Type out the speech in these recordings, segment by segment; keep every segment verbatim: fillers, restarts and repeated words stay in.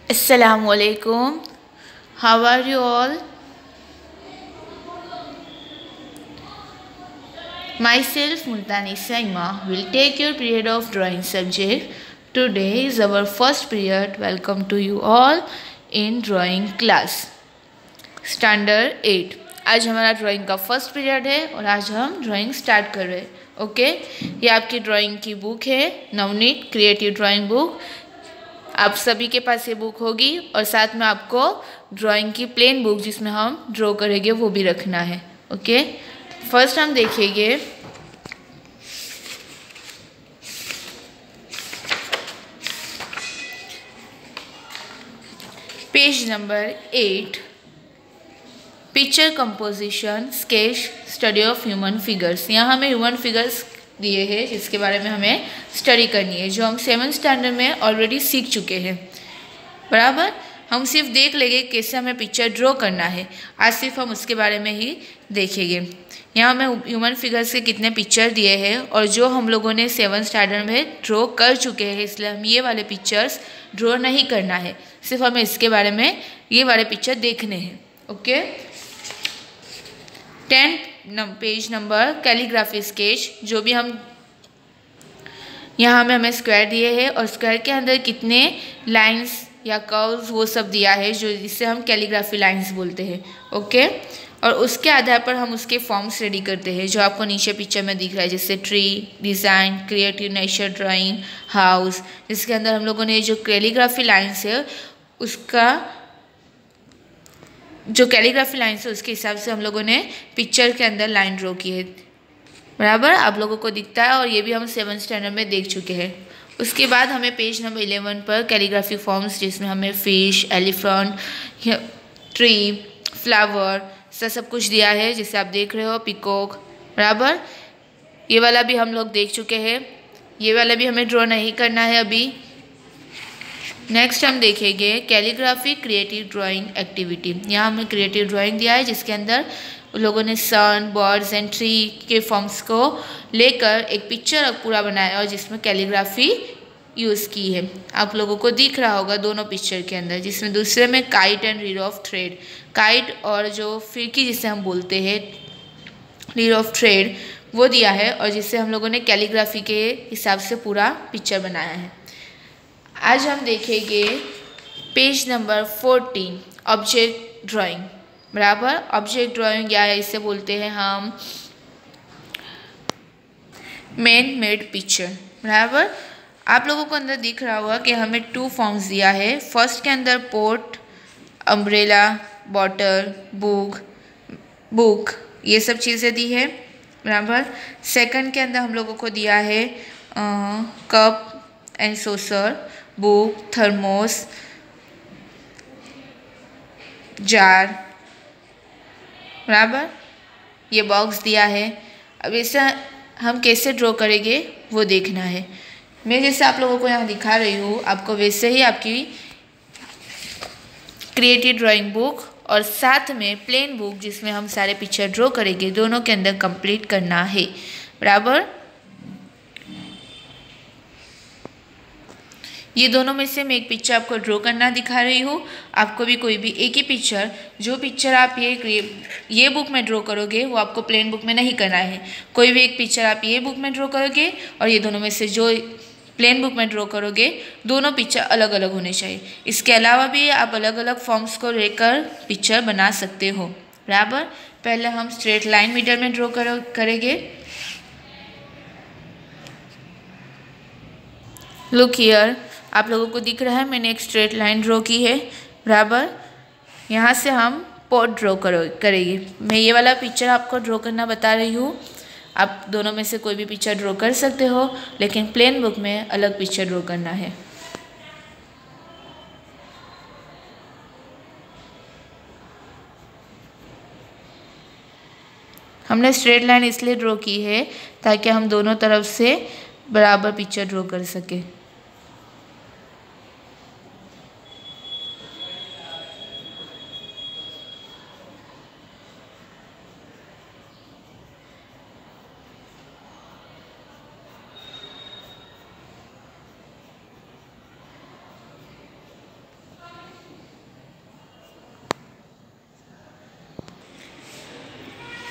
Assalamu alaikum. How are you all? Myself Multani Saima will take your period of drawing subject. Today is our first period. Welcome to you all in drawing class standard eight. आज हमारा drawing का first period है और आज हम drawing start कर रहे हैं। ओके, ये आपकी ड्राइंग की बुक है नवनीत क्रिएटिव ड्राइंग बुक। आप सभी के पास ये बुक होगी और साथ में आपको ड्राइंग की प्लेन बुक जिसमें हम ड्रॉ करेंगे वो भी रखना है। ओके, फर्स्ट हम देखेंगे page number eight, picture composition sketch study of human figures. यहाँ हमें ह्यूमन फिगर्स दिए हैं जिसके बारे में हमें स्टडी करनी है, जो हम सेवन स्टैंडर्ड में ऑलरेडी सीख चुके हैं। बराबर, हम सिर्फ देख लेंगे कैसे हमें पिक्चर ड्रॉ करना है। आज सिर्फ हम उसके बारे में ही देखेंगे। यहाँ हमें ह्यूमन फिगर्स के कितने पिक्चर दिए हैं और जो हम लोगों ने सेवन स्टैंडर्ड में ड्रॉ कर चुके हैं, इसलिए हम ये वाले पिक्चर्स ड्रॉ नहीं करना है, सिर्फ हमें इसके बारे में ये वाले पिक्चर देखने हैं। Okay, tenth page number calligraphy sketch. जो भी हम यहाँ में हमें स्क्वायर दिए हैं और स्क्वायर के अंदर कितने लाइंस या कर्व्स वो सब दिया है, जो जिससे हम कैलीग्राफी लाइंस बोलते हैं। ओके, और उसके आधार पर हम उसके फॉर्म्स रेडी करते हैं जो आपको नीचे पिक्चर में दिख रहा है, जैसे tree design, creative nature drawing, house. जिसके अंदर हम लोगों ने जो कैलीग्राफी लाइंस है उसका जो कैलीग्राफी लाइन्स है उसके हिसाब से हम लोगों ने पिक्चर के अंदर लाइन ड्रॉ की है। बराबर, आप लोगों को दिखता है और ये भी हम सेवन स्टैंडर्ड में देख चुके हैं। उसके बाद हमें पेज नंबर इलेवन पर कैलीग्राफी फॉर्म्स, जिसमें हमें फिश, एलिफेंट, ट्री, फ्लावर सब सब कुछ दिया है, जिसे आप देख रहे हो, पिकॉक। बराबर, ये वाला भी हम लोग देख चुके हैं, ये वाला भी हमें ड्रॉ नहीं करना है अभी। नेक्स्ट हम देखेंगे कैलीग्राफी क्रिएटिव ड्राइंग एक्टिविटी। यहाँ हमें क्रिएटिव ड्राइंग दिया है जिसके अंदर लोगों ने सन, बर्ड्स एंड ट्री के फॉर्म्स को लेकर एक पिक्चर पूरा बनाया और जिसमें कैलीग्राफी यूज़ की है। आप लोगों को दिख रहा होगा दोनों पिक्चर के अंदर, जिसमें दूसरे में kite and reel of thread, kite और जो फिरकी जिसे हम बोलते हैं रील ऑफ थ्रेड वो दिया है और जिससे हम लोगों ने कैलीग्राफी के हिसाब से पूरा पिक्चर बनाया है। आज हम देखेंगे page number fourteen, object drawing. बराबर, ऑब्जेक्ट ड्राइंग या इसे बोलते हैं हम मैन मेड पिक्चर। बराबर, आप लोगों को अंदर दिख रहा होगा कि हमें टू फॉर्म्स दिया है। फर्स्ट के अंदर pot, umbrella, bottle, book book ये सब चीज़ें दी है। बराबर, सेकंड के अंदर हम लोगों को दिया है cup and saucer, book, thermos, jar. बराबर, ये बॉक्स दिया है। अब इसे हम कैसे ड्रॉ करेंगे वो देखना है। मैं जैसे आप लोगों को यहाँ दिखा रही हूँ, आपको वैसे ही आपकी क्रिएटिव ड्राइंग बुक और साथ में प्लेन बुक जिसमें हम सारे पिक्चर ड्रॉ करेंगे, दोनों के अंदर कंप्लीट करना है। बराबर, ये दोनों में से मैं एक पिक्चर आपको ड्रॉ करना दिखा रही हूँ। आपको भी कोई भी एक ही पिक्चर, जो पिक्चर आप ये ये बुक में ड्रॉ करोगे वो आपको प्लेन बुक में नहीं करना है। कोई भी एक पिक्चर आप ये बुक में ड्रॉ करोगे और ये दोनों में से जो प्लेन बुक में ड्रॉ करोगे, दोनों पिक्चर अलग अलग होने चाहिए। इसके अलावा भी आप अलग अलग फॉर्म्स को लेकर पिक्चर बना सकते हो। बराबर, पहले हम स्ट्रेट लाइन मिडल में ड्रॉ करो करेंगे। लुक हियर, आप लोगों को दिख रहा है मैंने एक स्ट्रेट लाइन ड्रॉ की है। बराबर, यहाँ से हम पॉट ड्रॉ करो करेंगे। मैं ये वाला पिक्चर आपको ड्रॉ करना बता रही हूँ। आप दोनों में से कोई भी पिक्चर ड्रॉ कर सकते हो, लेकिन प्लेन बुक में अलग पिक्चर ड्रॉ करना है। हमने स्ट्रेट लाइन इसलिए ड्रॉ की है ताकि हम दोनों तरफ से बराबर पिक्चर ड्रॉ कर सके।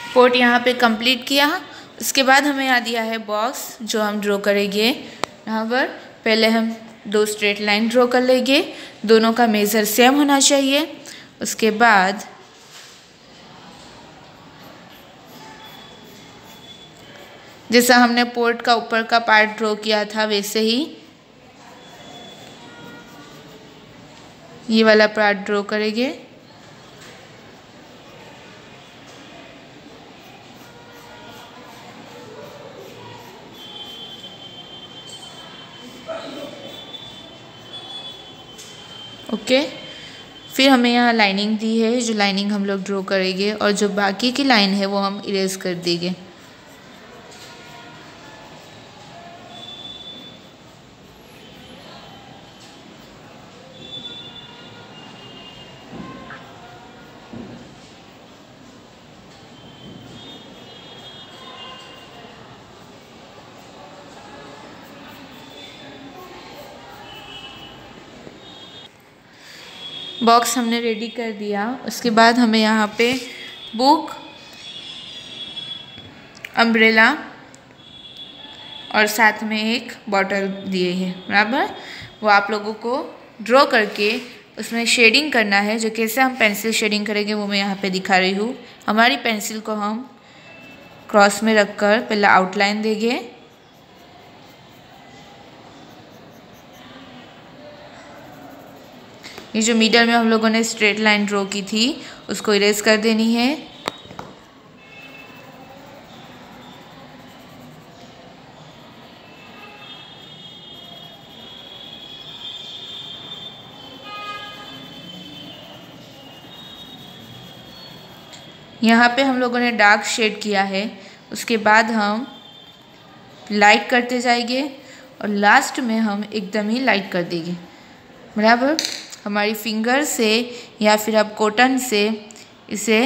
पोर्ट यहाँ पे कंप्लीट किया। उसके बाद हमें यहाँ दिया है बॉक्स जो हम ड्रॉ करेंगे। यहाँ पर पहले हम दो स्ट्रेट लाइन ड्रॉ कर लेंगे, दोनों का मेज़र सेम होना चाहिए। उसके बाद जैसा हमने पोर्ट का ऊपर का पार्ट ड्रॉ किया था वैसे ही ये वाला पार्ट ड्रॉ करेंगे। ओके, फिर हमें यहाँ लाइनिंग दी है, जो लाइनिंग हम लोग ड्रॉ करेंगे और जो बाकी की लाइन है वो हम इरेज कर देंगे। बॉक्स हमने रेडी कर दिया। उसके बाद हमें यहाँ पे बुक, अम्ब्रेला और साथ में एक बॉटल दिए हैं, बराबर। वो आप लोगों को ड्रॉ करके उसमें शेडिंग करना है। जो कैसे हम पेंसिल शेडिंग करेंगे वो मैं यहाँ पे दिखा रही हूँ। हमारी पेंसिल को हम क्रॉस में रखकर पहले आउटलाइन देंगे, ये जो मिडल में हम लोगों ने स्ट्रेट लाइन ड्रॉ की थी उसको इरेज कर देनी है। यहाँ पे हम लोगों ने डार्क शेड किया है। उसके बाद हम लाइट करते जाएंगे और लास्ट में हम एकदम ही लाइट कर देंगे, बराबर। हमारी फिंगर से या फिर आप कॉटन से इसे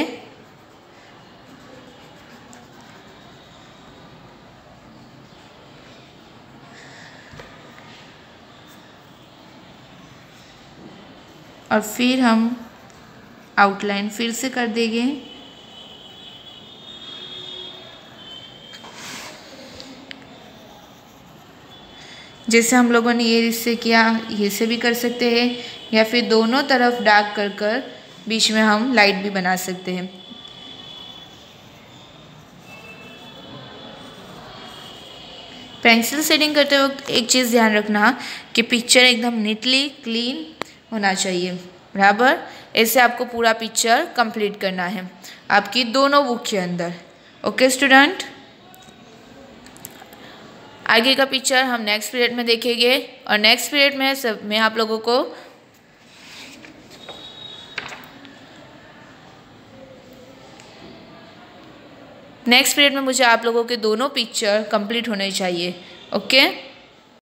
और फिर हम आउटलाइन फिर से कर देंगे। जैसे हम लोगों ने ये इससे किया, ये से भी कर सकते हैं या फिर दोनों तरफ डार्क कर कर बीच में हम लाइट भी बना सकते हैं। पेंसिल शेडिंग करते वक्त एक चीज़ ध्यान रखना कि पिक्चर एकदम नीटली क्लीन होना चाहिए, बराबर। ऐसे आपको पूरा पिक्चर कंप्लीट करना है आपकी दोनों बुक के अंदर। ओके स्टूडेंट, आगे का पिक्चर हम नेक्स्ट पीरियड में देखेंगे और नेक्स्ट पीरियड में सब मैं आप लोगों को नेक्स्ट पीरियड में मुझे आप लोगों के दोनों पिक्चर कंप्लीट होने चाहिए। ओके।